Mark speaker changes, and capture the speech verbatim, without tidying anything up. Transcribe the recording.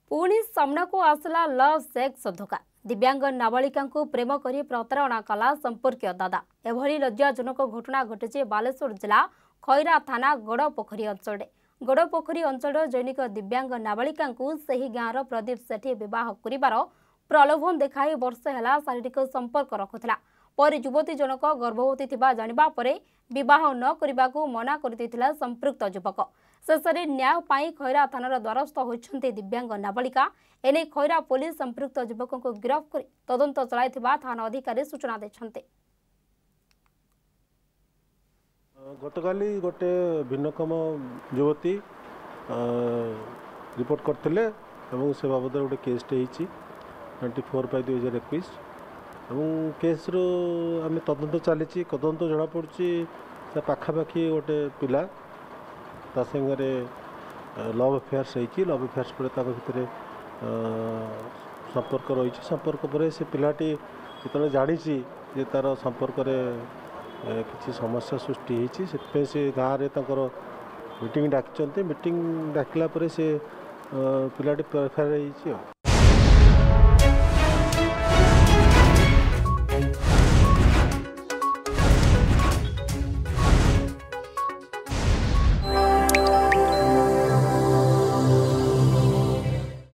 Speaker 1: पुणी सामना को आसला लव सेक्स धोखा। दिव्यांग नाबालिका प्रेम कर प्रतारणा कला संपर्कीय दादा। एभली लज्जाजनक घटना घटी बालेश्वर जिला खैरा थाना गड़पोखरी अंचल। गड़पोखरी अंचल जैनिक दिव्यांग नाबालिका गाँवर प्रदीप सेठी बह कर प्रलोभन देखाई वर्ष है शारीरिक संपर्क रखुला। पर युवती जनक गर्भवती जानिबा परे विवाह न करने को मना कर संपृक्त युवक। शेष में न्याय पाई खैरा थानार द्वारस्थ होती दिव्यांग नाबालिका। एने खैरा पुलिस संपृक्त युवक को गिरफ्त कर तदंत चलाइथिबा थाना अधिकारी सूचना देछन्ते।
Speaker 2: गतकाली गोटे भिन्नक्षम युवती रिपोर्ट करते से बाबद गोटे केसटे होती ट्वेंटी फोर बाय दुई हजार एक केस रो आम तदंत चली तदंत जना पड़ी पाखापाखि गोटे पिला ता संगे लव अफेयर्स होती लव अफेयर्स पर भितर संपर्क रही संपर्क पर से पिलाटी जो जानी जे तार संपर्क किसी समस्या सृष्टि होती से गाँव में मीटिंग डाक मीटिंग डाकला से पिलाटी फेरार।